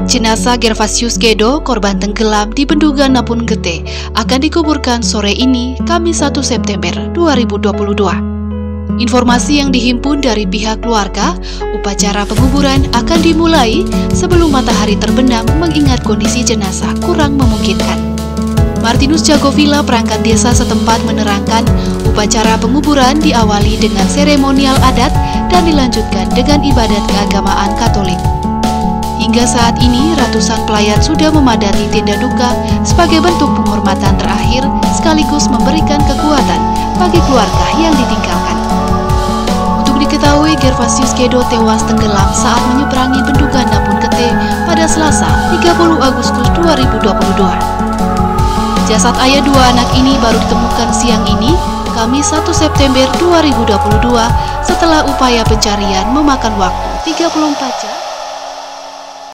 Jenazah Gervasius Gedo, korban tenggelam di Bendungan Napun Gete, akan dikuburkan sore ini, Kamis 1 September 2022. Informasi yang dihimpun dari pihak keluarga, upacara penguburan akan dimulai sebelum matahari terbenam mengingat kondisi jenazah kurang memungkinkan. Martinus Jagovila, perangkat desa setempat, menerangkan upacara penguburan diawali dengan seremonial adat dan dilanjutkan dengan ibadat keagamaan Katolik. Hingga saat ini, ratusan pelayan sudah memadati tenda duka sebagai bentuk penghormatan terakhir sekaligus memberikan kekuatan bagi keluarga yang ditinggalkan. Untuk diketahui, Gervasius Gedo tewas tenggelam saat menyeberangi Bendungan Napun Gete pada Selasa 30 Agustus 2022. Jasad ayah dua anak ini baru ditemukan siang ini, Kamis 1 September 2022, setelah upaya pencarian memakan waktu 34 jam.